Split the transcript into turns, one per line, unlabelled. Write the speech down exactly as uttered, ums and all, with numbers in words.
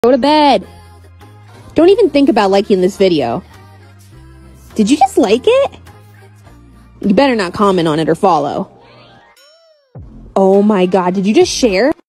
Go to bed. Don't even think about liking this video. Did you just like it? You better not comment on it or follow. Oh my god, did you just share?